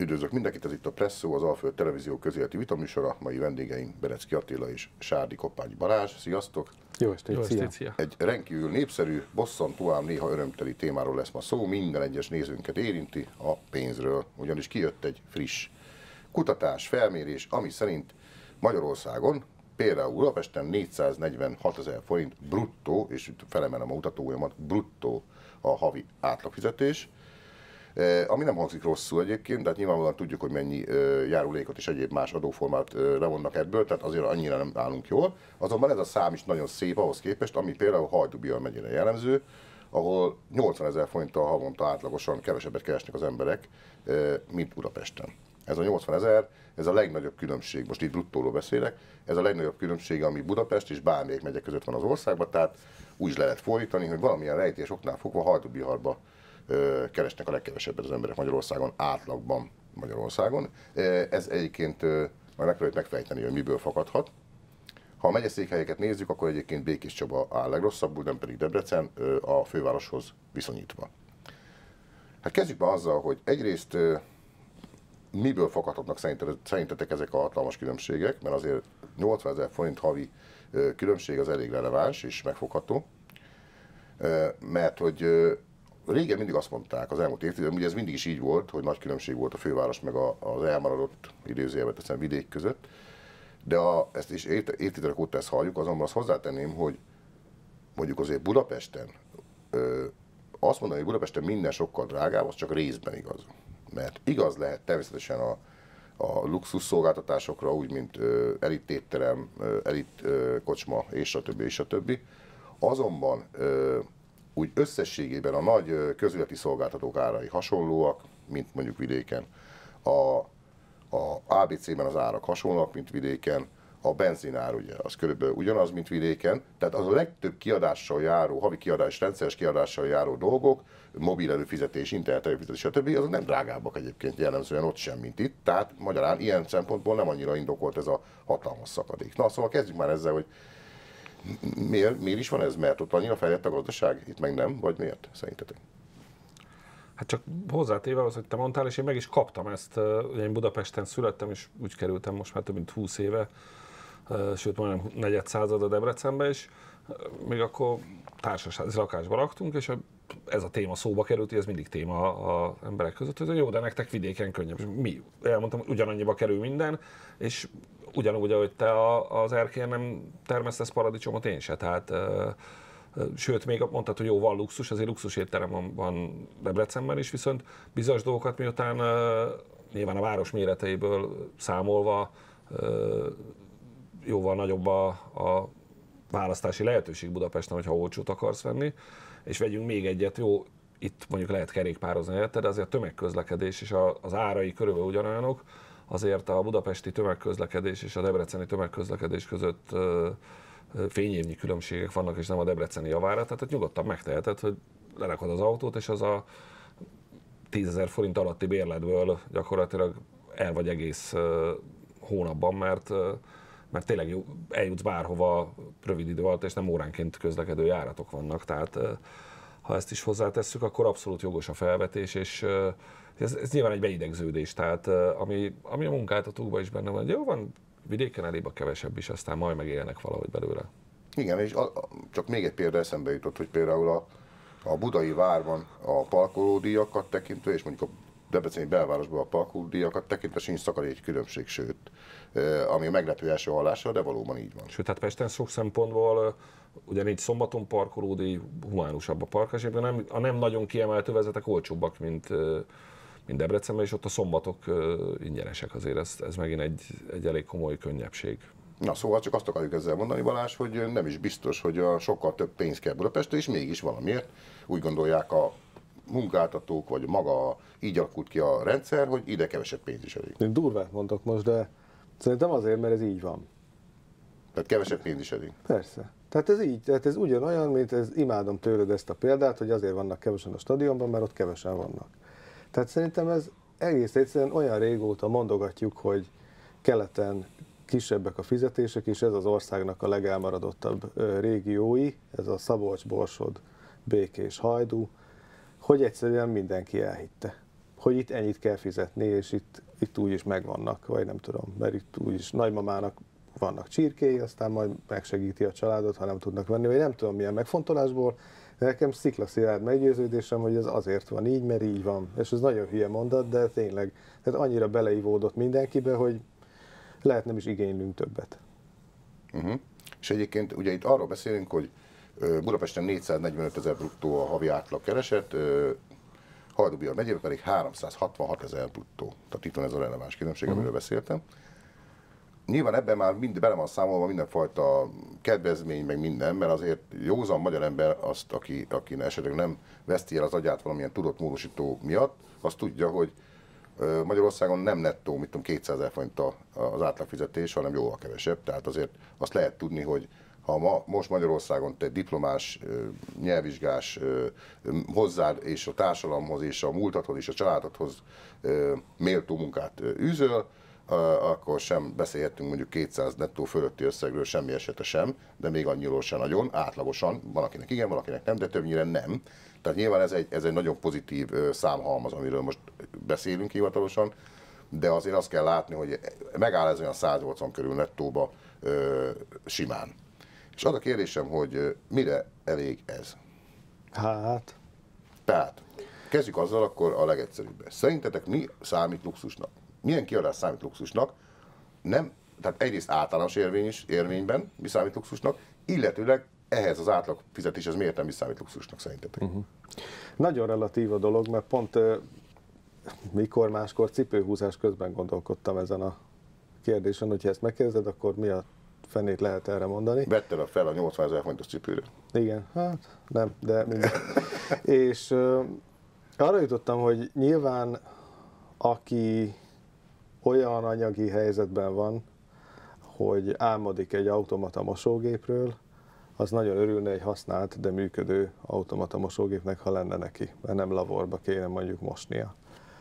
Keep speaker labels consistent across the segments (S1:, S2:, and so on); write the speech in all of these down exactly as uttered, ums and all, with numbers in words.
S1: Üdvözlök mindenkit, ez itt a Presszó, az Alföld Televízió közéleti vitaműsora. Mai vendégeim Berecki Attila és Sárdi Koppányi Balázs. Sziasztok!
S2: Jó estét, Jó estét, szia!
S1: Egy rendkívül népszerű, bosszantó, ám néha örömteli témáról lesz ma szó. Minden egyes nézőnket érinti, a pénzről. Ugyanis kijött egy friss kutatás, felmérés, ami szerint Magyarországon, például Budapesten négyszáznegyvenhatezer forint bruttó, és itt felemelem a mutatójamat, bruttó a havi átlagfizetés. Ami nem hangzik rosszul egyébként, tehát nyilvánvalóan tudjuk, hogy mennyi járulékot és egyéb más adóformát levonnak ebből, tehát azért annyira nem állunk jól. Azonban ez a szám is nagyon szép ahhoz képest, ami például Hajdú-Bihar megyére jellemző, ahol nyolcvanezer forinttal havonta átlagosan kevesebbet keresnek az emberek, mint Budapesten. Ez a nyolcvanezer, ez a legnagyobb különbség, most itt bruttóról beszélek, ez a legnagyobb különbség, ami Budapest és bármelyik megye között van az országban, tehát úgy is le lehet fordítani, hogy valamilyen rejtés oknál fogva Hajdú-Biharba keresnek a legkevesebbet az emberek Magyarországon, átlagban Magyarországon. Ez egyébként majd megpróbáljuk megfejteni, hogy miből fakadhat. Ha a megyeszékhelyeket nézzük, akkor egyébként Békéscsaba áll legrosszabbul, nem pedig Debrecen a fővároshoz viszonyítva. Hát kezdjük be azzal, hogy egyrészt miből fakadhatnak szerintetek ezek a hatalmas különbségek, mert azért nyolcvanezer forint havi különbség az elég releváns és megfogható, mert hogy régen mindig azt mondták az elmúlt évtizedben, ugye ez mindig is így volt, hogy nagy különbség volt a főváros meg az elmaradott idézőjelben teszem vidék között, de a, ezt is évtizedek óta ezt halljuk, azonban azt hozzátenném, hogy mondjuk azért Budapesten, ö, azt mondani, hogy Budapesten minden sokkal drágább, az csak részben igaz. Mert igaz lehet természetesen a, a luxus szolgáltatásokra, úgy mint ö, elit étterem, ö, elit ö, kocsma és a többi és a többi. Azonban ö, úgy összességében a nagy közületi szolgáltatók árai hasonlóak, mint mondjuk vidéken. A, a á bé cében az árak hasonlóak, mint vidéken. A benzinár ugye, az körülbelül ugyanaz, mint vidéken. Tehát az a legtöbb kiadással járó, havi kiadás, rendszeres kiadással járó dolgok, mobil előfizetés, internet előfizetés, stb. Azok nem drágábbak egyébként jellemzően ott sem, mint itt. Tehát magyarán ilyen szempontból nem annyira indokolt ez a hatalmas szakadék. Na szóval kezdjük már ezzel, hogy Miért, miért is van ez? Mert ott annyira fejlett a gazdaság, itt meg nem? Vagy miért szerintetek?
S2: Hát csak hozzátéve az, hogy te mondtál, és én meg is kaptam ezt. Ugye én Budapesten születtem, és úgy kerültem most már több mint húsz éve, sőt majdnem negyed század a Debrecenbe, és még akkor társas lakásban laktunk, és ez a téma szóba került, hogy ez mindig téma az emberek között, hogy jó, de nektek vidéken könnyebb. Mi? Elmondtam, hogy ugyanannyiba kerül minden, és ugyanúgy, ahogy te az erkélyen nem termesztesz paradicsomot, én se. Tehát, sőt, még mondtad, hogy jó, van luxus, azért luxus étterem van Debrecenben is, viszont bizonyos dolgokat miután nyilván a város méreteiből számolva jóval nagyobb a, a választási lehetőség Budapesten, hogyha olcsót akarsz venni, és vegyünk még egyet, jó, itt mondjuk lehet kerékpározni helyette, de azért a tömegközlekedés és az árai körülbelül ugyanolyanok, azért a budapesti tömegközlekedés és a debreceni tömegközlekedés között fényévnyi különbségek vannak, és nem a debreceni javára, tehát nyugodtan megteheted, hogy lerakod az autót, és az a tízezer forint alatti bérletből gyakorlatilag el vagy egész hónapban, mert, mert tényleg jó, eljutsz bárhova rövid idő alatt, és nem óránként közlekedő járatok vannak, tehát ha ezt is hozzátesszük, akkor abszolút jogos a felvetés, és Ez, ez nyilván egy beidegződés, tehát ami, ami a munkáltatókban is benne van, jó van, vidéken elébb a kevesebb is, aztán majd megélnek valahogy belőle.
S1: Igen, és a, a, csak még egy példa eszembe jutott, hogy például a, a budai várban a parkolódíjakat tekintve, és mondjuk a debreceni belvárosban a parkolódíjakat tekintve sincs szakadék különbség, sőt, ami a meglepő első hallásra, de valóban így van.
S2: Sőt, hát Pesten sok szempontból ugyanígy szombaton parkolódíj humánusabb a parkás, de nem, a nem nagyon kiemelt övezetek olcsóbbak, mint mint Debrecenben, és ott a szombatok ingyenesek, azért ez, ez megint egy, egy elég komoly könnyebbség.
S1: Na szóval csak azt akarjuk ezzel mondani, Balázs, hogy nem is biztos, hogy a sokkal több pénz kell Budapestre, és mégis valamiért úgy gondolják a munkáltatók, vagy maga így alakult ki a rendszer, hogy ide kevesebb pénz is elég.
S3: Én durvát mondok most, de szerintem azért, mert ez így van.
S1: Tehát kevesebb pénz is elég.
S3: Persze. Tehát ez így, tehát ez ugyanolyan, mint ez, imádom tőled ezt a példát, hogy azért vannak kevesen a stadionban, mert ott kevesen vannak. Tehát szerintem ez egész egyszerűen olyan régóta mondogatjuk, hogy keleten kisebbek a fizetések, és ez az országnak a legelmaradottabb régiói, ez a Szabolcs, Borsod, Békés, Hajdú, hogy egyszerűen mindenki elhitte. hogy itt ennyit kell fizetni, és itt, itt úgyis megvannak, vagy nem tudom, mert itt úgyis nagymamának vannak csirkéi, aztán majd megsegíti a családot, ha nem tudnak venni, vagy nem tudom milyen megfontolásból. De nekem sziklaszilárd meggyőződésem, hogy ez azért van így, mert így van. És ez nagyon hülye mondat, de tényleg, tehát annyira beleivódott mindenkibe, hogy lehet nem is igénylünk többet.
S1: Uh-huh. És egyébként ugye itt arról beszélünk, hogy Budapesten négyszáznegyvenöt ezer bruttó a havi átlag kereset, Hajdú-Bihar megyében pedig háromszázhatvanhat ezer bruttó. Tehát itt van ez a releváns különbség, uh-huh. amiről beszéltem. Nyilván ebben már mind, bele van számolva mindenfajta kedvezmény, meg minden, mert azért józan magyar ember azt, aki, aki esetleg nem veszti el az agyát valamilyen tudott módosító miatt, azt tudja, hogy Magyarországon nem nettó, mit tudom, kétszázezer forint az átlagfizetés, hanem jóval kevesebb. Tehát azért azt lehet tudni, hogy ha ma, most Magyarországon te diplomás, nyelvvizsgás hozzád és a társadalomhoz és a múltadhoz és a családodhoz méltó munkát űzöl, akkor sem beszélhetünk mondjuk kétszáz nettó fölötti összegről semmi esete sem, de még annyiról sem nagyon, átlagosan, van akinek igen, van akinek nem, de többnyire nem. Tehát nyilván ez egy, ez egy nagyon pozitív számhalmaz, amiről most beszélünk hivatalosan, de azért azt kell látni, hogy megáll ez olyan száznyolcvan körül nettóba ö, simán. És az a kérdésem, hogy mire elég ez?
S3: Hát...
S1: Tehát, kezdjük azzal akkor a legegyszerűbb. Szerintetek mi számít luxusnak? Milyen kiadás számít luxusnak? Nem, tehát egyrészt általános érvény is, érvényben mi számít luxusnak, illetőleg ehhez az átlag fizetéshez miért nem is számít luxusnak szerintetek? Uh-huh.
S3: Nagyon relatív a dolog, mert pont uh, mikor máskor cipőhúzás közben gondolkodtam ezen a kérdésen, hogyha ezt megkérdezed, akkor mi a fenét lehet erre mondani?
S1: Vetted fel a nyolcvanezer forintos cipőre?
S3: Igen, hát nem, de minden. És uh, arra jutottam, hogy nyilván aki olyan anyagi helyzetben van, hogy álmodik egy automata mosógépről, az nagyon örülne egy használt, de működő automata mosógépnek, ha lenne neki, mert nem laborba kéne mondjuk mosnia.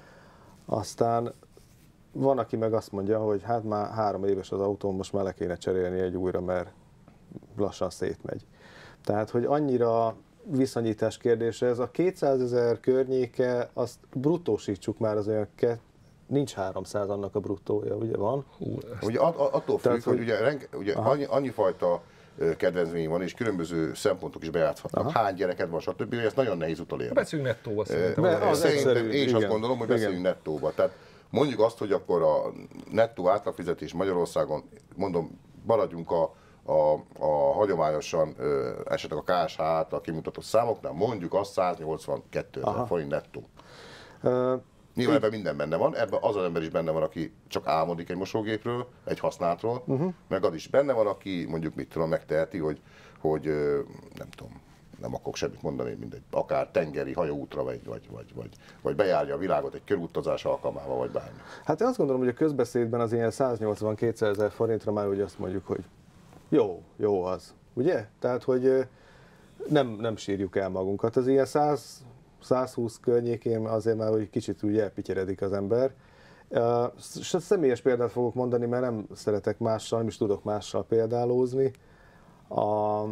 S3: Aztán van, aki meg azt mondja, hogy hát már három éves az autóm, most már le kéne cserélni egy újra, mert lassan szétmegy. Tehát, hogy annyira viszonyítás kérdése, ez a kétszázezer környéke, azt bruttósítsuk már az olyan, nincs háromszáz annak a bruttója, ugye van?
S1: Ugye attól függ, Tehát, hogy, hogy ugye, renge, ugye annyi, annyi fajta kedvezmény van, és különböző szempontok is bejátszhatnak. Aha. Hány gyereked van, stb. Hogy ezt nagyon nehéz utolérni.
S2: Beszéljünk nettóba szerintem.
S1: E, az szerintem egyszerű, én is igen. Azt gondolom, hogy beszéljünk igen. nettóba. Tehát mondjuk azt, hogy akkor a nettó átlagfizetés Magyarországon, mondom, maradjunk a, a, a hagyományosan esetleg a ká es há által kimutatott számoknál, mondjuk azt száznyolcvankétezer forint nettó. Uh, Nyilván ebben minden benne van, ebben az az ember is benne van, aki csak álmodik egy mosógépről, egy használtról, uh-huh. meg az is benne van, aki mondjuk mit tudom, megteheti, hogy, hogy nem tudom, nem akarok semmit mondani, mindegy, akár tengeri hajóútra, vagy, vagy, vagy, vagy, vagy bejárja a világot egy körútazás alkalmával, vagy bármi.
S3: Hát én azt gondolom, hogy a közbeszédben az ilyen száznyolcvan-kétszázezer forintra már ugye azt mondjuk, hogy jó, jó az, ugye? Tehát, hogy nem, nem sírjuk el magunkat. Az ilyen száz százhúsz környékén azért már, hogy kicsit úgy elpityeredik az ember. Uh, személyes példát fogok mondani, mert nem szeretek mással, nem is tudok mással példálózni. A,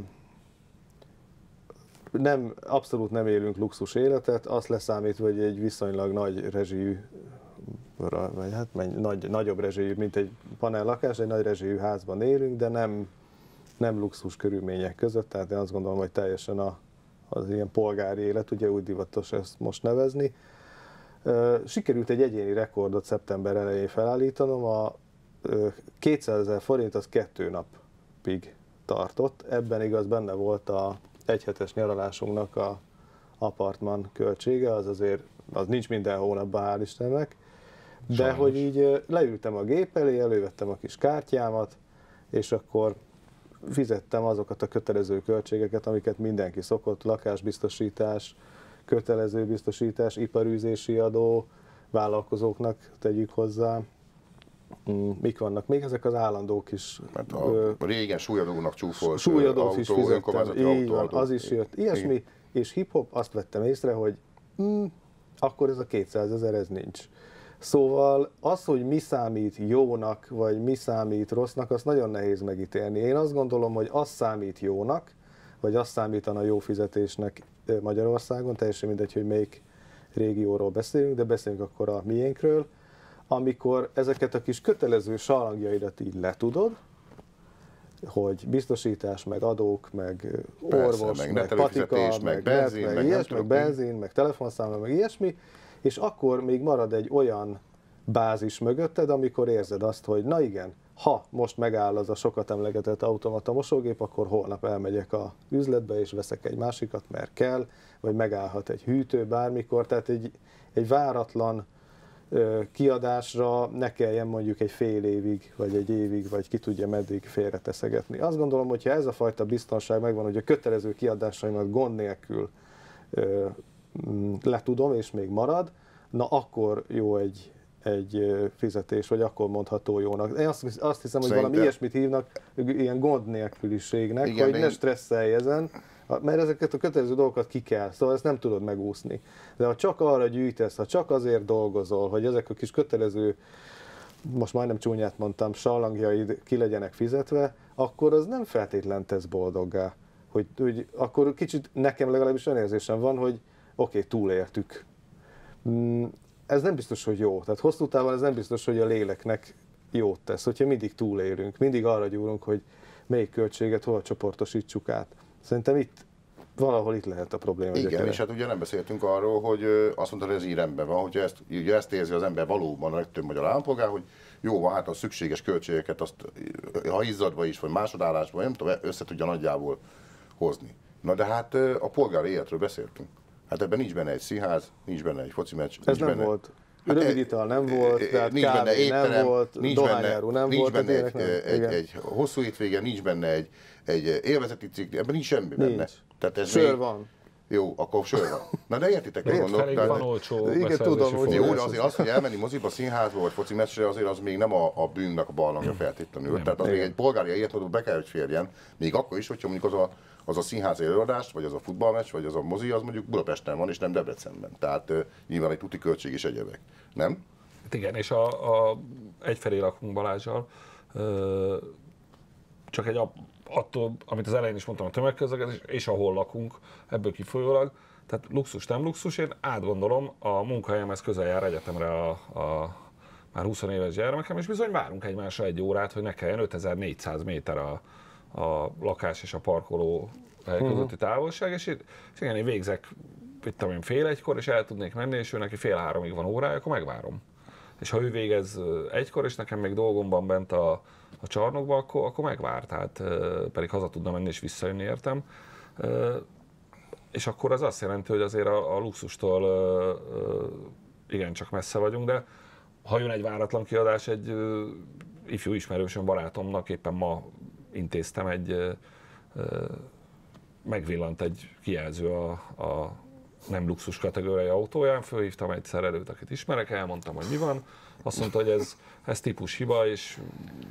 S3: nem, abszolút nem élünk luxus életet, azt leszámítva, hogy egy viszonylag nagy rezsijű, vagy hát nagy, nagyobb rezsijű, mint egy panellakás, egy nagy rezsijű házban élünk, de nem, nem luxus körülmények között, tehát én azt gondolom, hogy teljesen a az ilyen polgári élet, ugye úgy divatos ezt most nevezni. Sikerült egy egyéni rekordot szeptember elején felállítanom, a kétszázezer forint az kettő napig tartott, ebben igaz benne volt a egyhetes nyaralásunknak a apartman költsége, az azért az nincs minden hónapban, hál' Istennek, de Sajnos. Hogy így leültem a gép elé, elővettem a kis kártyámat, és akkor fizettem azokat a kötelező költségeket, amiket mindenki szokott, lakásbiztosítás, kötelező biztosítás, iparűzési adó, vállalkozóknak tegyük hozzá. Mik vannak még? Ezek az állandók is.
S1: Hát a, ö, régen súlyadónak csúfolt
S3: súlyadót is fizettem, így van, az is jött. Ilyesmi, igen. És hip-hop, azt vettem észre, hogy mm, akkor ez a kétszázezer, ez nincs. Szóval az, hogy mi számít jónak, vagy mi számít rossznak, azt nagyon nehéz megítélni. Én azt gondolom, hogy az számít jónak, vagy az számítana jó fizetésnek Magyarországon, teljesen mindegy, hogy melyik, régióról beszélünk, de beszélünk akkor a miénkről, amikor ezeket a kis kötelező salangjaidat így letudod, hogy biztosítás, meg adók, meg
S1: Persze,
S3: orvos,
S1: meg
S3: meg patika,
S1: meg, meg benzin,
S3: meg,
S1: meg,
S3: ilyesmi, meg
S1: meg
S3: benzin, meg telefonszámla, meg ilyesmi, és akkor még marad egy olyan bázis mögötted, amikor érzed azt, hogy na igen, ha most megáll az a sokat emlegetett automata mosógép, akkor holnap elmegyek a üzletbe és veszek egy másikat, mert kell, vagy megállhat egy hűtő bármikor, tehát egy, egy váratlan ö, kiadásra ne kelljen mondjuk egy fél évig, vagy egy évig, vagy ki tudja meddig félreteszegetni. Azt gondolom, hogy ha ez a fajta biztonság megvan, hogy a kötelező kiadásaimat gond nélkül ö, letudom, és még marad, na akkor jó egy, egy fizetés, vagy akkor mondható jónak. Én azt, azt hiszem, hogy
S1: Szerintem...
S3: valami ilyesmit hívnak ilyen gond nélküliségnek,
S1: Igen,
S3: hogy
S1: én...
S3: ne stresszelj ezen, mert ezeket a kötelező dolgokat ki kell, szóval ezt nem tudod megúszni. De ha csak arra gyűjtesz, ha csak azért dolgozol, hogy ezek a kis kötelező, most majdnem csúnyát mondtam, sallangjaid ki legyenek fizetve, akkor az nem feltétlen tesz boldoggá. Hogy, hogy akkor kicsit nekem legalábbis olyan érzésem van, hogy oké, okay, túléltük. Ez nem biztos, hogy jó. Tehát hosszú távon ez nem biztos, hogy a léleknek jót tesz. Hogyha mindig túlélünk, mindig arra gyúrunk, hogy melyik költséget hol csoportosítsuk át. Szerintem itt, valahol itt lehet a probléma.
S1: Igen, és hát ugye nem beszéltünk arról, hogy azt mondta, hogy ez így rendben van, hogyha ezt, ugye ezt érzi az ember valóban a legtöbb magyar állampolgár, hogy jó van, hát a szükséges költségeket azt, ha izzadva is, vagy másodállásban, nem tudom, össze tudja nagyjából hozni. Na de hát a polgári életről beszéltünk. Hát ebben nincs benne egy színház, nincs benne egy foci meccs.
S3: Ez nem
S1: benne...
S3: volt.
S1: Hát
S3: Rövid ital nem volt, tehát
S1: nincs benne
S3: kávé
S1: étterem,
S3: nem volt,
S1: nincs
S3: dohányáró nem
S1: nincs
S3: volt.
S1: Benne egy,
S3: nem.
S1: egy, egy hosszú étvége, nincs benne egy, egy élvezeti cikk, ebben nincs semmi
S3: nincs.
S1: benne. Tehát ez
S3: sör
S1: még...
S3: van.
S1: Jó, akkor sör van. Na de értitek, hogy mondok.
S2: Elég van olcsó
S3: igen, tudom, hogy
S1: jó, de azért az, hogy elmenni moziba, színházba vagy foci meccsre, azért az még nem a, a bűnnek a barlangja feltétlenül. Nem. Tehát az még egy polgári életmódot be kell, hogy férjen, még akkor is, hogyha mondjuk az a, az a színházi előadás, vagy az a futballmeccs, vagy az a mozi, az mondjuk Budapesten van, és nem Debrecenben. Tehát uh, nyilván egy tuti költség és egyebek. Nem?
S2: Hát igen, és a, a egyfelé lakunk Balázsral, ö, csak egy attól, amit az elején is mondtam, a tömegközlekedés, és ahol lakunk, ebből kifolyólag, tehát luxus nem luxus, én átgondolom, a munkahelyemhez közel jár egyetemre a, a már húsz éves gyermekem, és bizony várunk egymásra egy órát, hogy ne kelljen ötezer-négyszáz méter a, a lakás és a parkoló hely közötti távolság, és, itt, és igen, én végzek, itt tudom én, fél egykor, és el tudnék menni, és ő neki fél háromig van órája, akkor megvárom. És ha ő végez egykor, és nekem még dolgom van bent a, a csarnokban, akkor, akkor megvár, tehát pedig haza tudna menni és visszajönni, értem. És akkor az azt jelenti, hogy azért a, a luxustól igencsak messze vagyunk, de ha jön egy váratlan kiadás, egy ifjú ismerősöm, barátomnak éppen ma intéztem egy, megvillant egy kijelző a, a nem luxus kategóriai autóján, fölhívtam egy szerelőt, akit ismerek, elmondtam, hogy mi van. Azt mondta, hogy ez, ez típus hiba, és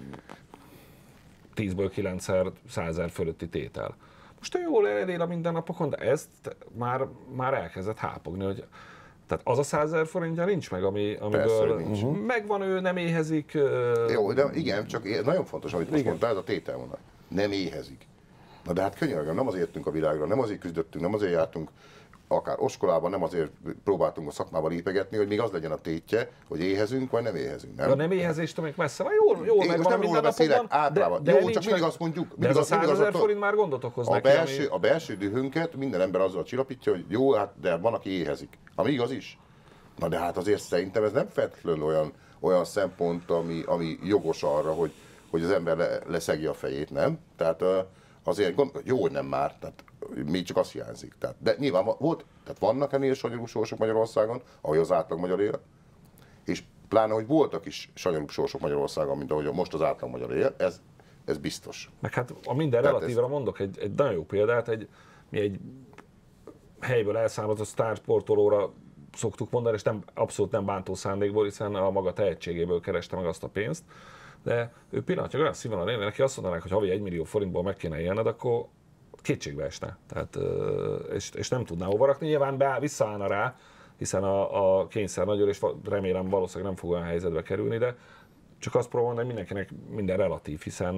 S2: tízből kilencszer százezer fölötti tétel. Most ő jól él a mindennapokon, de ezt már, már elkezdett hápogni, hogy tehát az a százezer forintja nincs meg, ami, amiből
S1: nincs.
S2: megvan, ő nem éhezik.
S1: Jó, de igen, csak nagyon fontos, amit most mondtál, ez a tételvonal. Nem éhezik. Na de hát könyörgöm, nem azért jöttünk a világra, nem azért küzdöttünk, nem azért jártunk akár oskolában, nem azért próbáltunk a szakmába lépegetni, hogy még az legyen a tétje, hogy éhezünk, vagy nem éhezünk. Nem?
S2: A nem éhezéstől még messze van, jól, jól
S1: Én
S2: megvan a mindennapokban,
S1: de, de jó, csak mindig
S2: meg,
S1: azt mondjuk.
S2: De ez a százezer
S1: az,
S2: forint már gondot okoz
S1: a
S2: neki.
S1: Belső,
S2: ami...
S1: A belső dühünket minden ember azzal csillapítja, hogy jó, hát de van, aki éhezik. Ami igaz is. Na de hát azért szerintem ez nem feltétlenül olyan, olyan szempont, ami, ami jogos arra, hogy, hogy az ember le, leszegje a fejét, nem? Tehát azért gond, jó, hogy nem már, tehát még csak azt hiányzik. Tehát, de nyilván volt, tehát vannak ennél sanyarú sorsok Magyarországon, ahogy az átlag magyar él, és pláne, hogy voltak is sanyarúbb sorsok Magyarországon, mint ahogy most az átlag magyar él, ez, ez biztos.
S2: Meg hát a minden relatívra ez... mondok egy, egy nagyon jó példát, egy, mi egy helyből elszámozott sztársportolóra szoktuk mondani, és nem, abszolút nem bántó szándékból, hiszen a maga tehetségéből kereste meg azt a pénzt, de ő pillanatnyilag olyan színvonalon élne, neki azt mondanák, hogy havi egy millió forintból meg kéne élned, akkor kétségbe esne. Tehát, és, és nem tudná hova rakni. Nyilván beáll, visszaállna rá, hiszen a, a kényszer nagyon, és remélem valószínűleg nem fog olyan helyzetbe kerülni, de csak azt próbálom, hogy mindenkinek minden relatív, hiszen,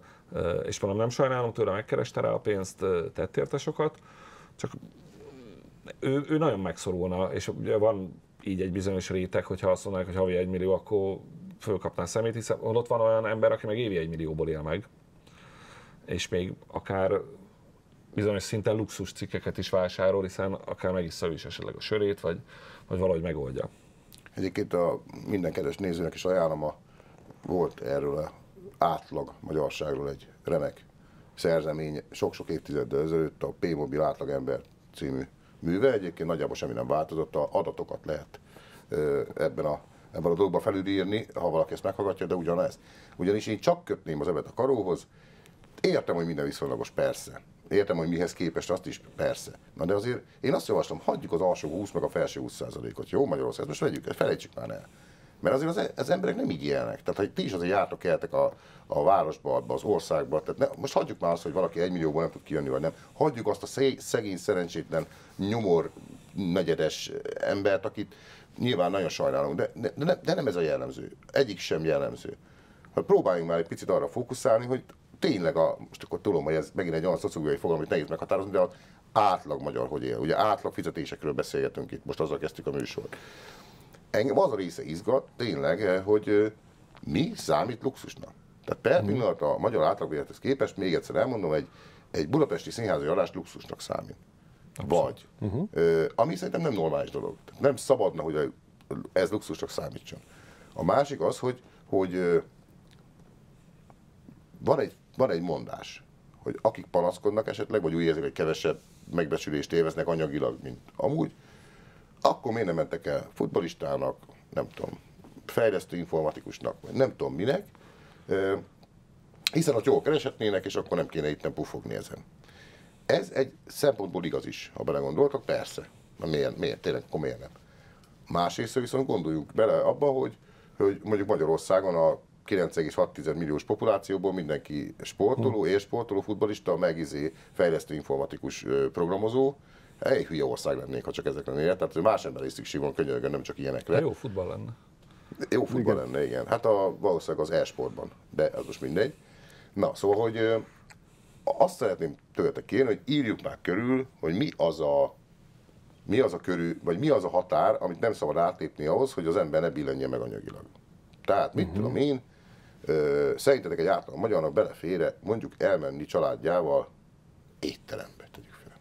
S2: és mondom, nem sajnálom tőle, megkereste rá a pénzt, tett érte sokat, csak ő, ő nagyon megszorulna, és ugye van így egy bizonyos réteg, hogyha azt mondanák, hogy havi egy millió, akkor fölkapná szemét, hiszen ott van olyan ember, aki meg évi egy millióból él meg, és még akár bizonyos szinten luxus cikkeket is vásárol, hiszen akár megissza is esetleg a sörét, vagy, vagy valahogy megoldja. Egyébként
S1: a minden kedves nézőnek is ajánlom, a, volt erről az átlag magyarságról egy remek szerzemény sok-sok évtizeddel ezelőtt, a P-mobil átlagember című műve. Egyébként nagyjából semmi nem változott, a adatokat lehet ebben a, ebben a dologban felülírni, ha valaki ezt meghallgatja, de ugyanez. Ugyanis én csak kötném az ebet a karóhoz. Értem, hogy minden viszonylagos, persze. Értem, hogy mihez képest, azt is persze. Na de azért én azt javaslom, hagyjuk az alsó húsz meg a felső húsz százalékot. Jó, Magyarország, most vegyük, felejtsük már el. Mert azért az, az emberek nem így élnek. Tehát, hogy ti is azért jártok, eltek a, a városba, az országba. Tehát ne, most hagyjuk már azt, hogy valaki egy millióból nem tud kijönni, vagy nem. Hagyjuk azt a szegény, szerencsétlen, nyomor negyedes embert, akit nyilván nagyon sajnálunk, de, de, de, de nem ez a jellemző. Egyik sem jellemző. Hát próbáljunk már egy picit arra fókuszálni, hogy tényleg, a, most akkor tudom, hogy ez megint egy olyan szociológiai fogalom, amit nehéz meghatározni, de az átlag magyar hogy él. Ugye átlag fizetésekről beszélgetünk itt, most azzal kezdtük a műsort. Engem az a része izgat tényleg, hogy mi számít luxusnak. Tehát per pillanat a magyar átlagbérlethez képest, még egyszer elmondom, egy, egy budapesti színházi adás luxusnak számít. Vagy. Uh-huh. Ami szerintem nem normális dolog. Nem szabadna, hogy ez luxusnak számítson. A másik az, hogy, hogy van egy, van egy mondás, hogy akik panaszkodnak esetleg, vagy úgy érzik, hogy kevesebb megbecsülést élveznek anyagilag, mint amúgy, akkor miért nem mentek el futballistának, nem tudom, fejlesztő informatikusnak, vagy nem tudom minek, hiszen ott jól kereshetnének, és akkor nem kéne itt nem pufogni ezen. Ez egy szempontból igaz is, ha belegondoltak, persze. Miért, miért? Tényleg, akkor miért nem? Másrészt viszont gondoljunk bele abba, hogy, hogy mondjuk Magyarországon a kilenc egész hat milliós populációból mindenki sportoló, élsportoló, futballista, meg izé fejlesztő informatikus programozó. Egy hülye ország lennék, ha csak ezek lennének. Tehát más ember is szükség van, könyörgön, nem csak ilyenekre.
S2: De jó futball lenne.
S1: Jó futball igen. lenne, igen. Hát a, valószínűleg az e-sportban, de az most mindegy. Na, szóval, hogy azt szeretném tőletek kérni, hogy írjuk már körül, hogy mi az a mi az a körül, vagy mi az a határ, amit nem szabad átlépni ahhoz, hogy az ember ne billenjen meg anyagilag. Tehát, mit uh-huh. tudom én, ö, szerintetek egy átlag magyarnak belefére mondjuk elmenni családjával étterembe, tegyük fel.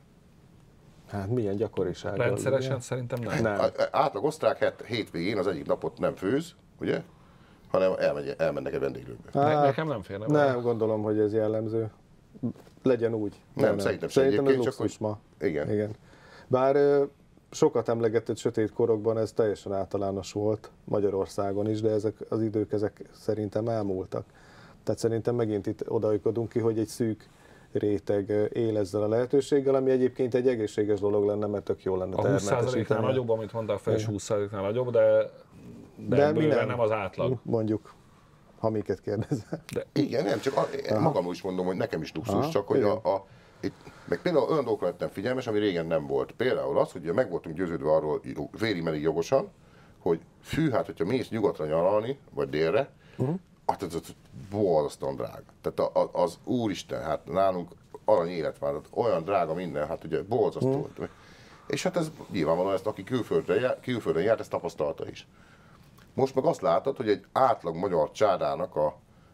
S3: Hát milyen gyakorisággal?
S2: Rendszeresen ugye? Szerintem nem. nem.
S1: Átlag osztrák hétvégén az egyik napot nem főz, ugye? Hanem elmegy, elmennek egy vendéglőbe.
S3: Hát,
S2: nekem nem férne.
S3: Nem bele. Gondolom, hogy ez jellemző. Legyen úgy.
S1: Nem, nem, nem. szerintem sem
S3: Szerintem ez luxus
S1: csak,
S3: ma.
S1: Igen.
S3: Igen. Bár ö, sokat emlegetett sötét korokban ez teljesen általános volt Magyarországon is, de ezek az idők ezek szerintem elmúltak. Tehát szerintem megint itt odaükodunk ki, hogy egy szűk réteg él ezzel a lehetőséggel, ami egyébként egy egészséges dolog lenne, mert tök jó lenne.
S2: A húsz százaléknál nagyobb, amit mondtál, fel húsz százaléknál nagyobb, de, de, de mi nem. nem az átlag.
S3: Mondjuk, ha minket kérdezel.
S1: De igen, nem, csak a, magam is mondom, hogy nekem is luxus, aha, csak hogy a, a itt, meg például olyan dolgokra lettem figyelmes, ami régen nem volt. Például az, hogy meg voltunk győződve arról véri merig jogosan, hogy fű, hát hogyha mész nyugatra nyaralni, vagy délre, uh-huh. hát az, az borzasztóan drága. Tehát az, az úristen, hát nálunk arany élet van, olyan drága minden, hát ugye borzasztó. Uh-huh. És hát ez nyilvánvalóan ezt, aki külföldre, külföldön járt, ezt tapasztalta is. Most meg azt látod, hogy egy átlag magyar csádának a,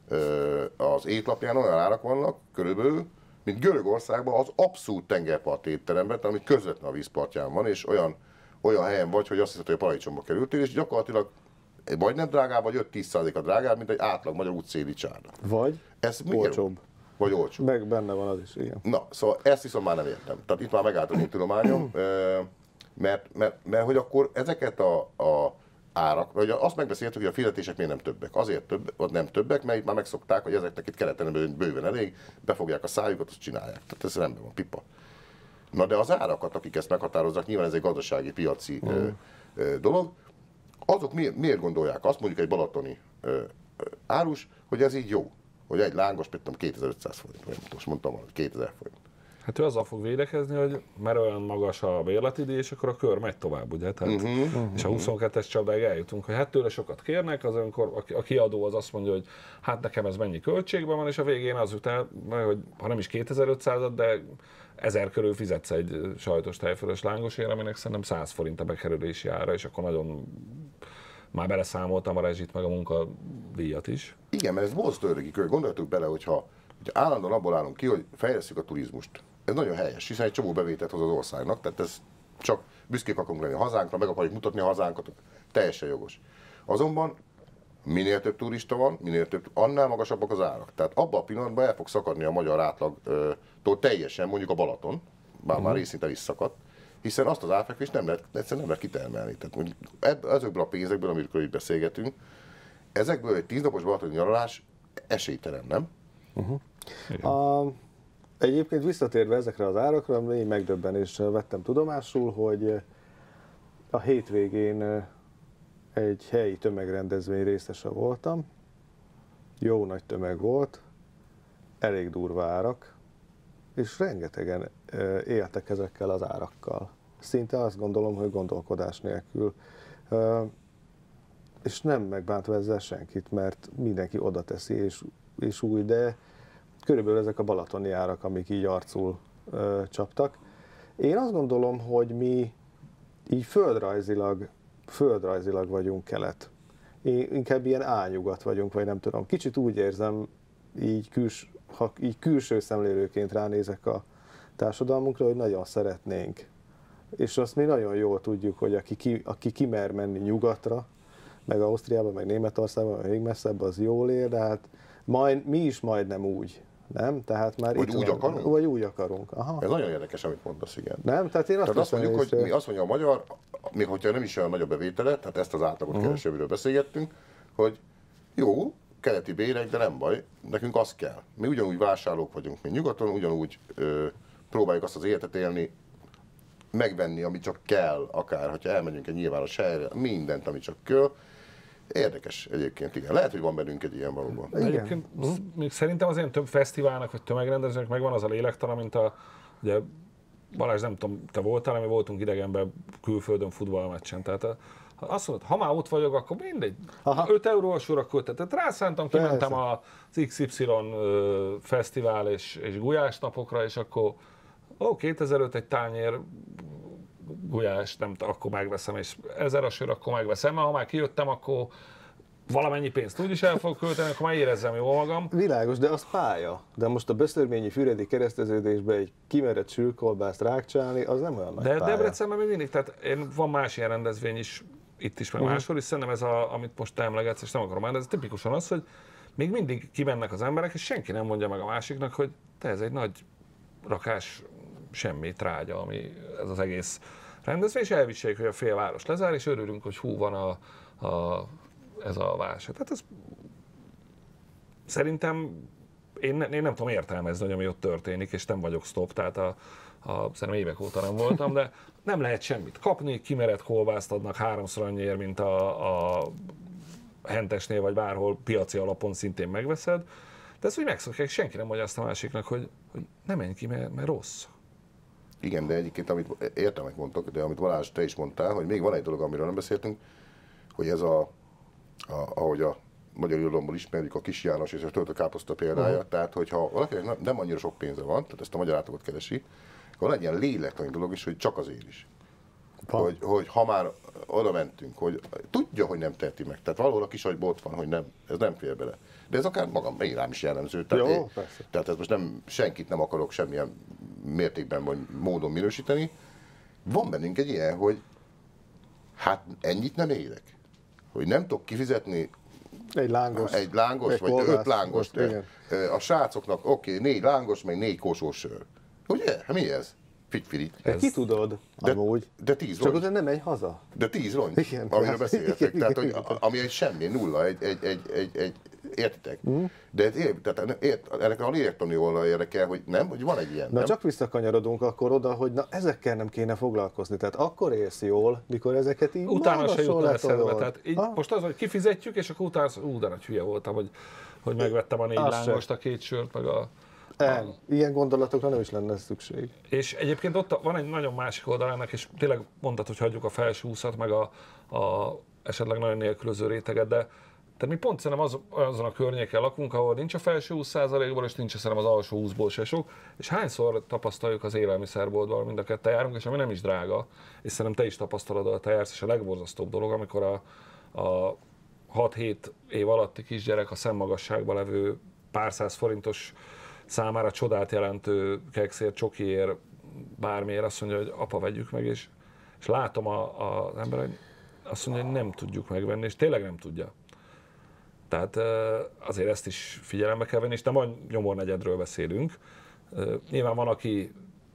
S1: az étlapján olyan árak vannak, körülbelül, mint Görögországban az abszolút tengerparti étteremben, ami közvetlen a vízpartján van, és olyan, olyan helyen vagy, hogy azt hiszed, hogy a paradicsomba kerültél, és gyakorlatilag vagy nem drágább, vagy öt-tíz százaléka drágább, mint egy átlag magyar útszéli csáda.
S3: Vagy
S1: ez
S3: olcsóbb.
S1: Vagy olcsóbb.
S3: Meg benne van az is, igen.
S1: Na, szóval ezt viszont már nem értem. Tehát itt már megállt az én tudományom, mert, mert, mert hogy akkor ezeket a, a árak, vagy azt megbeszéltük, hogy a fizetések miért nem többek. Azért több, vagy nem többek, mert itt már megszokták, hogy ezeknek itt keleten bőven elég, befogják a szájukat, azt csinálják. Tehát ez rendben van, pipa. Na de az árakat, akik ezt meghatározzák, nyilván ez egy gazdasági, piaci mm. ö, ö, dolog, azok miért, miért gondolják azt, mondjuk egy balatoni ö, ö, árus, hogy ez így jó, hogy egy lángos, mit tudom, kétezer-ötszáz forint, most mondtam, hogy kétezer forint.
S2: Hát ő azzal fog védekezni, hogy mert olyan magas a bérleti díj, és akkor a kör megy tovább, ugye? Tehát, uh-huh. És a huszonkettes csapdáig eljutunk, hogy hát tőle sokat kérnek, az önkor, a kiadó az azt mondja, hogy hát nekem ez mennyi költségben van, és a végén az után, hogy ha nem is kétezer-ötszázat, de ezer körül fizetsz egy sajtos tejfölös lángosért, aminek szerintem száz forint a bekerülési ára, és akkor nagyon már beleszámoltam a rezsit, meg a munkadíjat is.
S1: Igen, mert ez borzasztó ördögi kör. Gondoljatok bele, hogyha ugye állandóan abból állunk ki, hogy fejlesztjük a turizmust. Ez nagyon helyes, hiszen egy csomó bevételt hoz az országnak, tehát ez csak büszkék akarunk lenni a hazánkra, meg akarjuk mutatni a hazánkat, teljesen jogos. Azonban minél több turista van, minél több, annál magasabbak az árak. Tehát abban a pillanatban el fog szakadni a magyar átlagtól teljesen, mondjuk a Balaton, bár már részinte is szakadt, hiszen azt az árfekvést nem lehet, egyszerűen nem lehet kitermelni. Tehát mondjuk ezekből a pénzekből, amiről itt beszélgetünk, ezekből egy tíznapos balatoni nyaralás esélytelen, nem?
S3: Uh-huh. A, egyébként visszatérve ezekre az árakra, én megdöbbenéssel vettem tudomásul, hogy a hétvégén egy helyi tömegrendezvény részese voltam. Jó nagy tömeg volt, elég durva árak, és rengetegen éltek ezekkel az árakkal. Szinte azt gondolom, hogy gondolkodás nélkül. És nem megbántva ezzel senkit, mert mindenki oda teszi és, és új, de körülbelül ezek a balatoni árak, amik így arcul ö, csaptak. Én azt gondolom, hogy mi így földrajzilag, földrajzilag vagyunk kelet. Én, inkább ilyen álnyugat vagyunk, vagy nem tudom. Kicsit úgy érzem, így, küls, ha így külső szemlélőként ránézek a társadalmunkra, hogy nagyon szeretnénk. És azt mi nagyon jól tudjuk, hogy aki, ki, aki kimer menni nyugatra, meg Ausztriába, meg Németországba, meg még messzebb, az jól ér, de hát majd, mi is majdnem úgy, nem? Tehát már
S1: vagy
S3: itt
S1: úgy
S3: van,
S1: akarunk?
S3: Vagy úgy akarunk. Aha.
S1: Ez nagyon érdekes, amit mondasz, igen.
S3: Nem? Tehát én azt,
S1: tehát azt mondjuk,
S3: észre...
S1: hogy mi azt mondja a magyar, még hogyha nem is olyan nagy a bevétele, tehát ezt az átlagot uh-huh. kereső, amiről beszélgettünk, hogy jó, keleti bérek, de nem baj, nekünk az kell. Mi ugyanúgy vásárlók vagyunk, mint nyugaton, ugyanúgy ö, próbáljuk azt az életet élni, megvenni, ami csak kell, akár, hogyha elmegyünk egy nyilvános helyre, mindent, ami csak kell. Érdekes egyébként, igen. Lehet, hogy van bennünk egy ilyen valóban.
S2: Egyébként még szerintem az ilyen több fesztiválnak, vagy tömegrendezőnek megvan az a lélektana, mint a, ugye Balázs, nem tudom, te voltál, mi voltunk idegenben külföldön futballmeccsen, tehát a, azt mondod, ha már ott vagyok, akkor mindegy, aha. öt euró sor, akkor tehát rászántam, kimentem az iksz ipszilon fesztivál és, és gulyás napokra, és akkor ó, kétezer-öt egy tányér gulyás, nem akkor megveszem, és ezer a sör, akkor megveszem, mert ha már kijöttem, akkor valamennyi pénzt úgyis el fogok költeni, akkor már érezzem jól magam.
S3: Világos, de az pálya. De most a Beszörményi Füredi kereszteződésbe egy kimerett sülkolbászt rákcsálni, az nem olyan nagy
S2: de
S3: pálya.
S2: Debrecenben még mindig, tehát én, van más ilyen rendezvény is, itt is, meg uh-huh. máshol is, szerintem ez, a, amit most te emlegetsz, és nem akarom már, de ez tipikusan az, hogy még mindig kimennek az emberek, és senki nem mondja meg a másiknak, hogy te, ez egy nagy rakás semmi trágya, ami ez az egész rendezvény, és elviseljük, hogy a félváros lezár, és örülünk, hogy hú, van a, a, ez a válság. Tehát ez szerintem én, én nem tudom értelmezni, hogy ami ott történik, és nem vagyok stop, tehát a, a, szerintem évek óta nem voltam, de nem lehet semmit kapni, kimerett kolbászt adnak háromszor annyiért, mint a, a Hentesnél, vagy bárhol piaci alapon szintén megveszed, de ezt úgy megszokják, senki nem mondja azt a másiknak, hogy, hogy ne menj ki, mert, mert rossz.
S1: Igen, de egyébként, amit értem, amit mondtok, de amit Balázs, te is mondtál, hogy még van egy dolog, amiről nem beszéltünk, hogy ez a, a ahogy a magyar irodalomból ismerjük, a Kis János és a töltött káposzta példája, uh-huh. tehát hogyha valakinek nem annyira sok pénze van, tehát ezt a magyar átlagot keresi, akkor van egy ilyen lélektani dolog is, hogy csak azért is. Hogy, hogy ha már oda mentünk, hogy tudja, hogy nem teheti meg. Tehát valahol a kisagyban ott van, hogy nem, ez nem fér bele. De ez akár magam, én rám is jellemző. Tehát,
S3: Jó,
S1: én, tehát ez most nem, senkit nem akarok semmilyen mértékben vagy módon minősíteni. Van bennünk egy ilyen, hogy hát ennyit nem érek. Hogy nem tudok kifizetni
S3: egy lángos,
S1: egy lángos egy vagy kolbász, öt lángost. A srácoknak oké, okay, négy lángos, meg négy kósós sör. Ugye? Hát mi ez? Figyfiri.
S3: Ez... Ki tudod,
S1: de,
S3: amúgy.
S1: De tíz
S3: Csak oda nem megy haza.
S1: De tíz rongy, igen, amiről beszélhetek. Tehát, hogy ami egy semmi, nulla, egy, egy, egy, egy, egy értitek? Mm. De ér, tehát ért, ennek a lélektani oldal érdekel, hogy nem, hogy van egy ilyen.
S3: Na
S1: nem?
S3: csak visszakanyarodunk akkor oda, hogy na ezekkel nem kéne foglalkozni. Tehát akkor élsz jól, mikor ezeket így
S2: utána se jutna eszembe. Tehát így most az, hogy kifizetjük, és akkor utána ú, de nagy hülye voltam, hogy, hogy megvettem a négy lángost, a két sört, meg a...
S3: Nem, ilyen gondolatokra nem is lenne szükség.
S2: És egyébként ott van egy nagyon másik oldalának, és tényleg mondtad, hogy hagyjuk a felső húszat, meg a, a esetleg nagyon nélkülöző réteget, de tehát mi pont szerintem az, azon a környéken lakunk, ahol nincs a felső húsz százalékból, és nincs szerintem az alsó húszból se sok, és hányszor tapasztaljuk az élelmiszerboltban, mind a ketten járunk, és ami nem is drága, és szerintem te is tapasztalod, a te jársz, és a legborzasztóbb dolog, amikor a, a hat-hét év alatti kisgyerek a szemmagasságban levő pár száz forintos számára csodát jelentő kekszért, csokiért, bármiért azt mondja, hogy apa, vegyük meg, és, és látom a, a, az ember, hogy azt mondja, hogy nem tudjuk megvenni, és tényleg nem tudja. Tehát azért ezt is figyelembe kell venni, és nem a nyomornegyedről beszélünk. Nyilván van, aki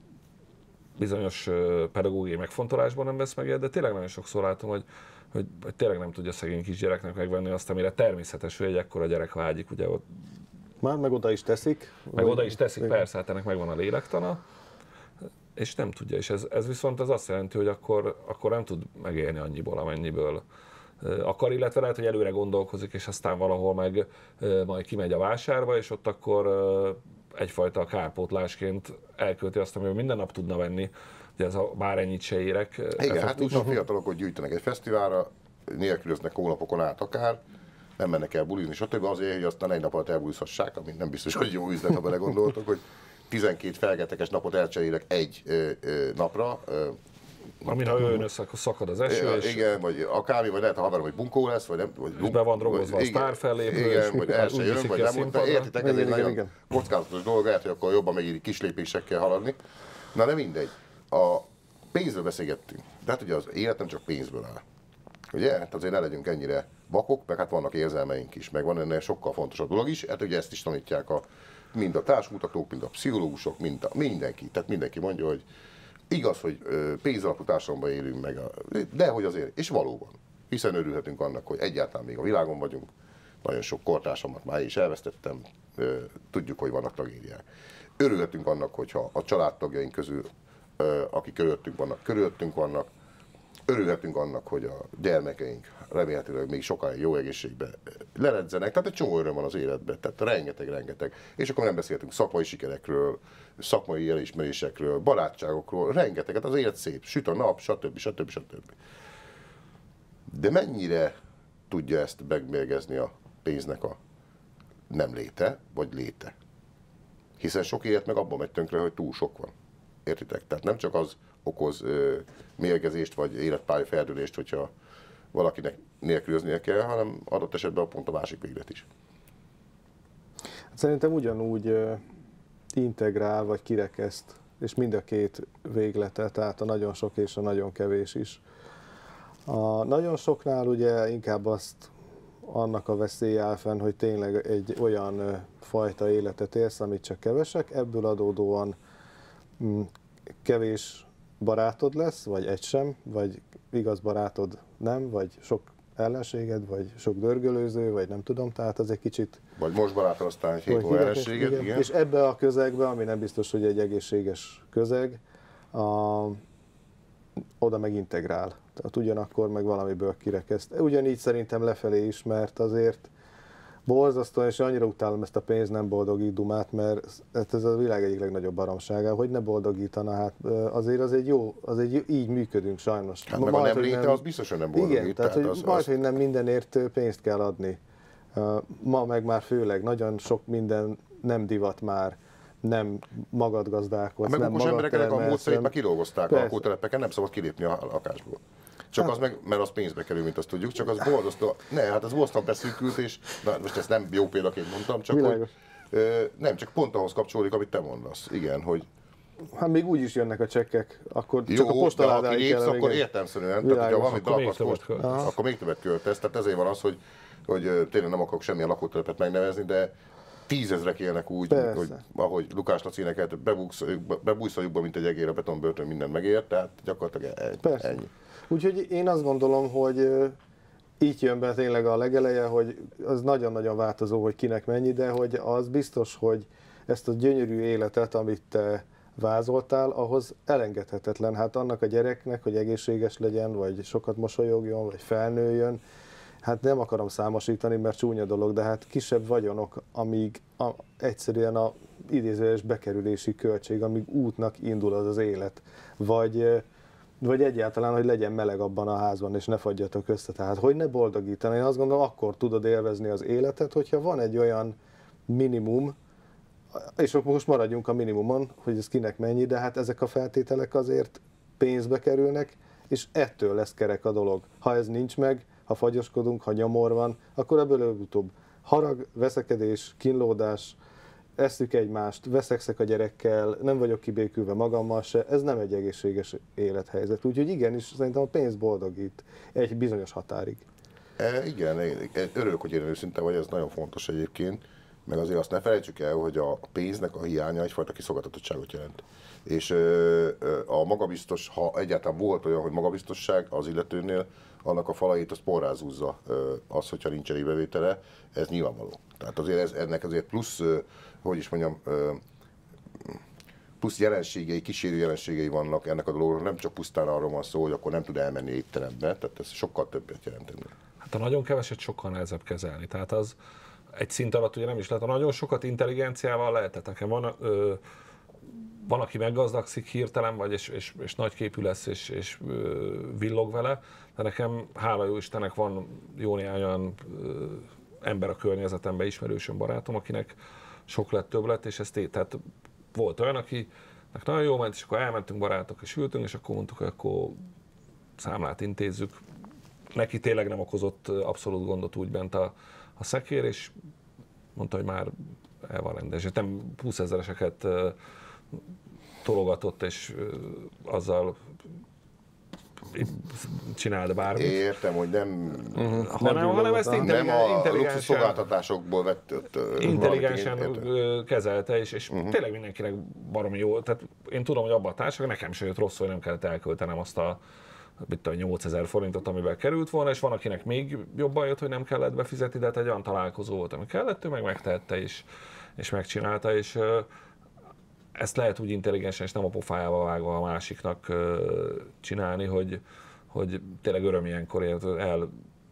S2: bizonyos pedagógiai megfontolásban nem vesz meg ilyet, de tényleg nagyon sokszor látom, hogy, hogy, hogy tényleg nem tudja szegény kisgyereknek megvenni azt, amire természetes, hogy egy ekkora gyerek vágyik. Ugye ott
S3: már meg oda is teszik.
S2: Meg vagy... oda is teszik, persze, hát ennek megvan a lélektana, és nem tudja. És ez, ez viszont az azt jelenti, hogy akkor, akkor nem tud megélni annyiból, amennyiből akar, illetve lehet, hogy előre gondolkozik, és aztán valahol meg majd kimegy a vásárba, és ott akkor egyfajta kárpótlásként elkölti azt, amivel minden nap tudna venni. Ugye ez a bár ennyit se érek.
S1: Igen,
S2: effektus.
S1: hát úgy a fiatalok, hogy gyűjtenek egy fesztiválra, nélkülöznek hónapokon át akár, nem mennek el bulizni, stb. Azért, hogy aztán egy nap alatt elbulizhassák, ami nem biztos, hogy jó üzlet, ha belegondoltok, hogy tizenkét felgetekes napot elcserélek egy ö, ö, napra. Ö,
S2: Amin ha ő össze, akkor szakad az eső, és...
S1: Igen, vagy akármi, vagy lehet a haverom, hogy bunkó lesz, vagy nem... Vagy
S2: és be van drogozva a sztár fellépő,
S1: igen, vagy el se jön, vagy nem mondta. Értitek, ez egy nagyon kockázatos dolog, lehet, hogy akkor jobban megéri kis lépésekkel haladni. Na de mindegy. A pénzről beszélgettünk. De hát ugye az élet nem csak pénzből áll. Ugye? Hát azért ne legyünk ennyire vakok, meg hát vannak érzelmeink is, meg van ennél sokkal fontosabb dolog is. Hát ugye ezt is tanítják a, mind a társmutatók, mind a pszichológusok, mind a, mindenki. Tehát mindenki mondja, hogy igaz, hogy pénzalapú társadalomban élünk meg, a, de hogy azért, és valóban. Hiszen örülhetünk annak, hogy egyáltalán még a világon vagyunk. Nagyon sok kortársamat már is elvesztettem, tudjuk, hogy vannak tragédiák. Örülhetünk annak, hogyha a családtagjaink közül, akik körülöttünk vannak, körülöttünk vannak. Örülhetünk annak, hogy a gyermekeink remélhetőleg még sokáig jó egészségben leredzenek. Tehát egy csomó öröm van az életben, tehát rengeteg-rengeteg. És akkor nem beszéltünk szakmai sikerekről, szakmai elismerésekről, barátságokról, rengeteget, az élet szép, süt a nap, stb. stb. stb. De mennyire tudja ezt megmérgezni a pénznek a nem léte, vagy léte? Hiszen sok élet meg abban megy tönkre, hogy túl sok van. Értitek? Tehát nem csak az okoz ö, mérgezést vagy életpálya ferdülést, hogyha valakinek nélkülöznie kell, hanem adott esetben pont a másik véglet is.
S3: Szerintem ugyanúgy ö, integrál vagy kirekeszt, és mind a két végletet, tehát a nagyon sok és a nagyon kevés is. A nagyon soknál ugye inkább azt annak a veszélye áll fenn, hogy tényleg egy olyan ö, fajta életet élsz, amit csak kevesek, ebből adódóan mm, kevés barátod lesz, vagy egy sem, vagy igaz barátod nem, vagy sok ellenséged, vagy sok dörgölőző, vagy nem tudom, tehát az egy kicsit...
S1: Vagy most barátod, aztán egy hét ellenséged, igen. igen.
S3: És ebbe a közegbe, ami nem biztos, hogy egy egészséges közeg, a, oda meg integrál. Tehát ugyanakkor meg valamiből kirekeszt. Ugyanígy szerintem lefelé is, mert azért borzasztóan, és annyira utálom ezt a pénz nem boldogít dumát, mert ez a világ egyik legnagyobb baromsága, hogy ne boldogítana, hát azért az egy jó, az egy jó, így működünk sajnos.
S1: Hát meg a nem léte, az biztosan nem boldogít.
S3: Igen, tehát, tehát hogy az, majd, az... hogy nem mindenért pénzt kell adni. Ma meg már főleg nagyon sok minden nem divat már, nem magad gazdálkodsz,
S1: hát
S3: nem
S1: magad
S3: magad
S1: embereknek a módszerét már kidolgozták
S3: persze.
S1: A lakótelepeken, nem szabad kilépni a lakásból. Csak hát, az meg, mert az pénzbe kerül, mint azt tudjuk, csak az borzasztó, ne, hát az borzasztóan beszűkült, és na, most ezt nem jó példaként mondtam, csak Világos. hogy ö, nem, csak pont ahhoz kapcsolódik, amit te mondasz. Igen, hogy...
S3: Hát még úgy is jönnek a csekkek, akkor
S1: jó,
S3: csak a postaládáig
S1: kell. Jó, de ha kilépsz, akkor értelemszerűen, tehát hogyha valamit be akarsz most, akkor még többet költesz, tehát ezért van az, hogy, hogy tényleg nem akarok semmilyen lakótelepet megnevezni, de tízezrek élnek úgy, Persze. hogy ahogy Lukács Laci neked bebújszoljuk be, mint egy egér a betonbörtön, mindent megért, tehát gyakorlatilag
S3: Persze.
S1: ennyi.
S3: Úgyhogy én azt gondolom, hogy így jön be tényleg a legeleje, hogy az nagyon-nagyon változó, hogy kinek mennyi, de hogy az biztos, hogy ezt a gyönyörű életet, amit te vázoltál, ahhoz elengedhetetlen. Hát annak a gyereknek, hogy egészséges legyen, vagy sokat mosolyogjon, vagy felnőjön, hát nem akarom számosítani, mert csúnya dolog, de hát kisebb vagyonok, amíg a, egyszerűen a idézőjeles bekerülési költség, amíg útnak indul az az élet, vagy, vagy egyáltalán, hogy legyen meleg abban a házban, és ne fagyjatok össze. Tehát, hogy ne boldogítani. Én azt gondolom, akkor tudod élvezni az életet, hogyha van egy olyan minimum, és most maradjunk a minimumon, hogy ez kinek mennyi, de hát ezek a feltételek azért pénzbe kerülnek, és ettől lesz kerek a dolog. Ha ez nincs meg, ha fagyoskodunk, ha nyomor van, akkor ebből előbb-utóbb harag, veszekedés, kínlódás, eszük egymást, veszekszek a gyerekkel, nem vagyok kibékülve magammal se, ez nem egy egészséges élethelyzet. Úgyhogy igenis, szerintem a pénz boldogít egy bizonyos határig.
S1: E, igen, örülök, hogy én őszinte vagy, ez nagyon fontos egyébként, meg azért azt ne felejtsük el, hogy a pénznek a hiánya egyfajta kiszolgáltatottságot jelent. És ö, ö, a magabiztos, ha egyáltalán volt olyan, hogy magabiztosság az illetőnél, annak a falait azt porrázúzza az, hogyha nincsen évbevétele, ez nyilvánvaló. Tehát azért ez, ennek azért plusz, hogy is mondjam, plusz jelenségei, kísérő jelenségei vannak ennek a dolognak, nem csak pusztán arról van szó, hogy akkor nem tud elmenni étterembe, tehát ez sokkal többet jelent ennél.
S2: Hát a nagyon keveset sokkal nehezebb kezelni, tehát az egy szint alatt ugye nem is lehet, a nagyon sokat intelligenciával lehet, tehát nekem van, ö, van, aki meggazdagszik hirtelen, vagy és, és, és nagyképű lesz, és, és ö, villog vele, de nekem, hála jó Istennek, van jó néhány olyan ö, ember a környezetemben, ismerősöm, barátom, akinek sok lett, több lett, és ez té- tehát volt olyan, akinek nagyon jó ment, és akkor elmentünk barátok, és ültünk, és akkor mondtuk, hogy akkor számlát intézzük. Neki tényleg nem okozott abszolút gondot úgy bent a, a szekér, és mondta, hogy már el van rendes. Nem húszezereseket tologatott, és azzal csináld bármit.
S1: Értem, hogy nem,
S2: uh-huh. hanem, hanem ezt
S1: nem a luxus szolgáltatásokból vett.
S2: Intelligensen kezelte, és, és uh-huh. tényleg mindenkinek baromi jó. Tehát én tudom, hogy abban a társaságban nekem se jött rossz, hogy nem kellett elköltenem azt a nyolcezer forintot, amivel került volna, és van, akinek még jobban jött, hogy nem kellett befizetni, de hát egy olyan találkozó volt, ami kellett, ő meg megtehette, és, és megcsinálta, és ezt lehet úgy intelligensen, és nem a pofájába vágva a másiknak csinálni, hogy, hogy tényleg öröm ilyenkor el,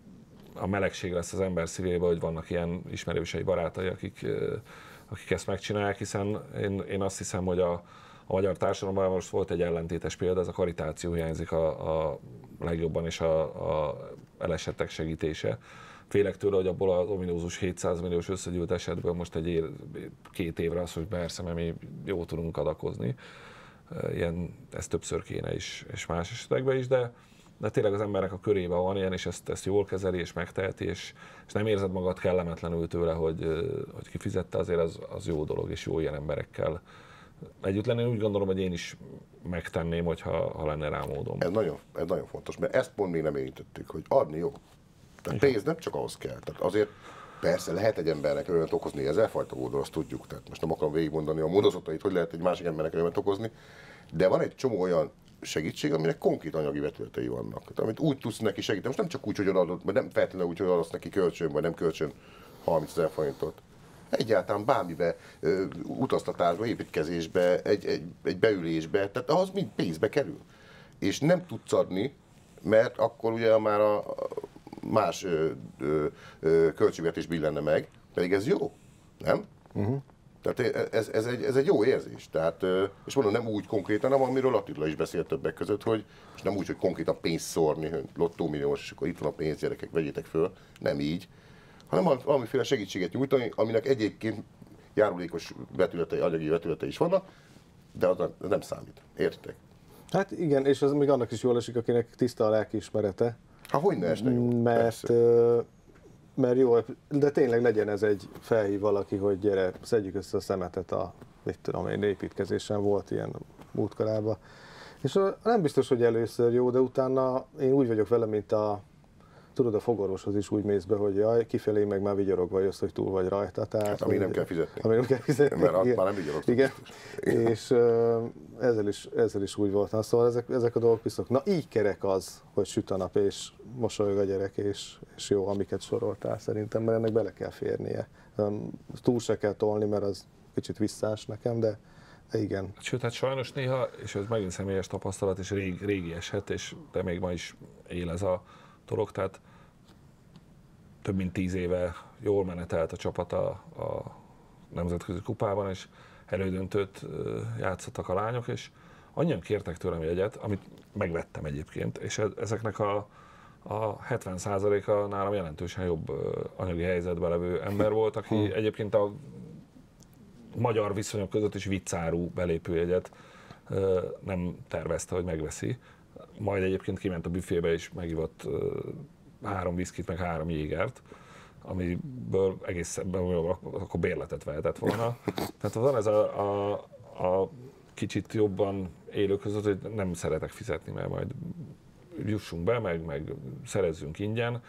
S2: a melegség lesz az ember szívébe, hogy vannak ilyen ismerősei, barátai, akik, akik ezt megcsinálják, hiszen én, én azt hiszem, hogy a, a magyar társadalomban most volt egy ellentétes példa, ez a karitáció hiányzik a, a legjobban, és a, a elesettek segítése. Félek tőle, hogy abból az ominózus hétszáz milliós összegyűlt esetből most egy ér, két évre az, hogy persze, mert mi jól tudunk adakozni. Ilyen, ez többször kéne is, és más esetekben is, de, de tényleg az embernek a körében van ilyen, és ezt, ezt jól kezeli, és megteheti, és, és nem érzed magad kellemetlenül tőle, hogy, hogy kifizette, azért az, az jó dolog, és jó ilyen emberekkel együtt lenni. Úgy gondolom, hogy én is megtenném, hogyha, ha lenne rá módom.
S1: Ez nagyon, ez nagyon fontos, mert ezt pont még nem érintettük, hogy adni jó. Tehát pénz nem csak ahhoz kell. Tehát azért persze lehet egy embernek örömet okozni ezerfajta módon, azt tudjuk. Tehát most nem akarom végigmondani a módozatait, hogy lehet egy másik embernek örömet okozni, de van egy csomó olyan segítség, aminek konkrét anyagi vetületei vannak. Tehát, amit úgy tudsz neki segíteni, most nem csak úgy, hogy odaadod, vagy nem feltétlenül úgy, hogy adsz neki kölcsön, vagy nem kölcsön harmincezer forintot. Egyáltalán bármibe, ö, utaztatásba, építkezésbe, egy, egy, egy beülésbe, tehát ahhoz mind pénzbe kerül. És nem tudsz adni, mert akkor ugye már a más ö, ö, ö, költségvetés billenne meg, pedig ez jó, nem? Uh-huh. Tehát ez, ez, egy, ez egy jó érzés. Tehát, és mondom, nem úgy konkrétan, hanem amiről Attila is beszélt többek között, hogy és nem úgy, hogy konkrétan pénzt szórni, hogy lottómilliós, és akkor itt van a pénz, gyerekek, vegyétek föl, nem így, hanem valamiféle segítséget nyújtani, aminek egyébként járulékos vetületei, anyagi vetületei is vannak, de az nem számít. Értitek?
S3: Hát igen, és az még annak is jól esik, akinek tiszta a lelkiismerete.
S1: Hát hogyne esne jó,
S3: mert, mert jó, de tényleg legyen ez egy felhív valaki, hogy gyere, szedjük össze a szemetet a, mit tudom én, építkezésen volt ilyen útkorában. És nem biztos, hogy először jó, de utána én úgy vagyok vele, mint a, tudod, a fogorvoshoz is úgy mész be, hogy jaj, kifelé meg már vigyorogva jössz, hogy túl vagy rajta. Tehát,
S1: hát ami nem kell fizetni.
S3: Ami nem kell fizetni.
S1: Mert igen. Már nem vigyorogsz.
S3: Igen. És uh, ezzel, is, ezzel is úgy voltam. Szóval ezek, ezek a dolgok viszont. Na így kerek az, hogy süt a nap, és mosolyog a gyerek, és, és jó, amiket soroltál szerintem, mert ennek bele kell férnie. Um, túl se kell tolni, mert az kicsit visszás nekem, de de igen.
S2: Sőt, hát sajnos néha, és ez megint személyes tapasztalat, és régi, régi eset, és de még ma is él ez a dolog, tehát több mint tíz éve jól menetelt a csapat a, a nemzetközi kupában, és elődöntőt játszottak a lányok, és annyian kértek tőlem jegyet, amit megvettem egyébként, és ezeknek a, a hetven százaléka nálam jelentősen jobb anyagi helyzetben levő ember volt, aki hmm. egyébként a magyar viszonyok között is viccárú belépőjegyet nem tervezte, hogy megveszi. Majd egyébként kiment a büfébe és megivott három viszkit, meg három jégert, amiből egészen akkor bérletet vehetett volna. Tehát van ez a, a, a kicsit jobban élő között, hogy nem szeretek fizetni, mert majd jussunk be, meg, meg szerezzünk ingyen.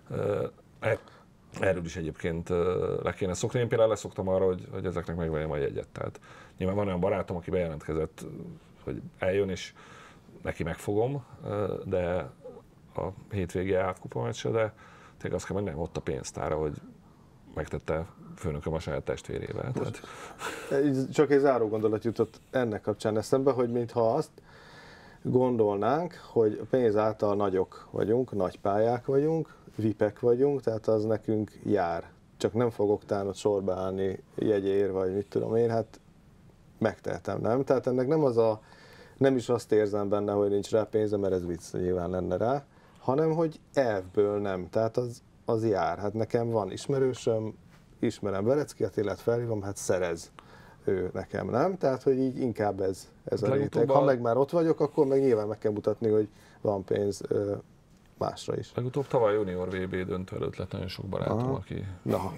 S2: Erről is egyébként le kéne szokni. Én például leszoktam arra, hogy, hogy ezeknek megvegyem a jegyet. Tehát nyilván van olyan barátom, aki bejelentkezett, hogy eljön, és neki megfogom, de a hétvégi átkupa meccsre, de tényleg azt kell mondani, nem ott a pénztára, hogy megtette főnököm a saját testvérével. Tehát...
S3: Csak egy záró gondolat jutott ennek kapcsán eszembe, hogy mintha azt gondolnánk, hogy a pénz által nagyok vagyunk, nagy pályák vagyunk, vipek vagyunk, tehát az nekünk jár. Csak nem fogok tánot sorba állni jegyér, vagy mit tudom én, hát megtehetem, nem? Tehát ennek nem az a, nem is azt érzem benne, hogy nincs rá pénze, mert ez vicc nyilván lenne rá, hanem hogy elvből nem, tehát az, az jár. Hát nekem van ismerősöm, ismerem Verecki Attilát, felhívom, hát szerez ő nekem, nem? Tehát, hogy így inkább ez, ez a réteg. Ha meg már ott vagyok, akkor meg nyilván meg kell mutatni, hogy van pénz ö, másra is.
S2: Legutóbb tavaly junior vé bé döntő előtt lett nagyon sok barátom, aha. aki...
S3: Na.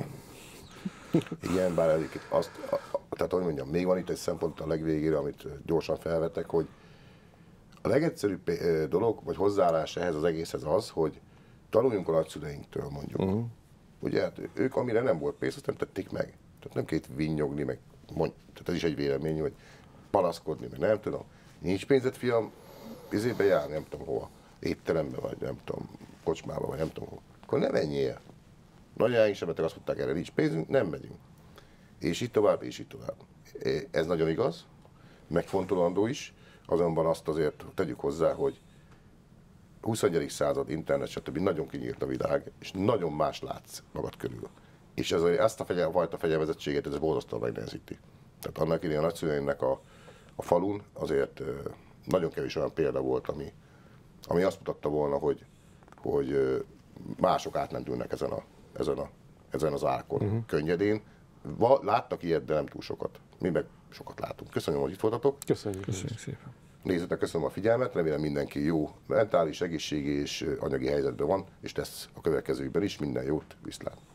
S1: Igen, bár egyébként azt, a, a, tehát hogy mondjam, még van itt egy szempont a legvégére, amit gyorsan felvettek, hogy a legegyszerűbb dolog, vagy hozzáállás ehhez az egészhez az, hogy tanuljunk a nagyszüleinktől, mondjuk. Uh-huh. Ugye, hát ők amire nem volt pénz, azt nem tették meg. Tehát nem kellett vinnyogni, meg mondj, tehát ez is egy vélemény, hogy panaszkodni, meg nem tudom. Nincs pénzed, fiam, izébe járni, nem tudom hova, étterembe, vagy nem tudom, kocsmába, vagy nem tudom hova. Akkor ne menjél. Nagyjáink sem azt mondták, erre nincs pénzünk, nem megyünk. És így tovább, és így tovább. Ez nagyon igaz, megfontolandó is, azonban azt azért tegyük hozzá, hogy huszonegyedik század, internet, stb. Nagyon kinyílt a világ, és nagyon más látsz magad körül. És ez, ezt a fegyel, fajta fegyelmezettséget ez borzasztóan megnehezíti. Tehát annak idején a nagyszüleimnek a, a falun azért nagyon kevés olyan példa volt, ami, ami azt mutatta volna, hogy, hogy mások átmentülnek ezen, a, ezen, a, ezen az árkon uh-huh. könnyedén. Va, láttak ilyet, de nem túl sokat. Mi meg sokat látunk. Köszönöm, hogy itt voltatok.
S3: Köszönjük.
S2: Köszönjük szépen.
S1: Nézzétek, köszönöm a figyelmet, remélem mindenki jó mentális, egészségi és anyagi helyzetben van, és tesz a következőkben is. Minden jót, viszlát!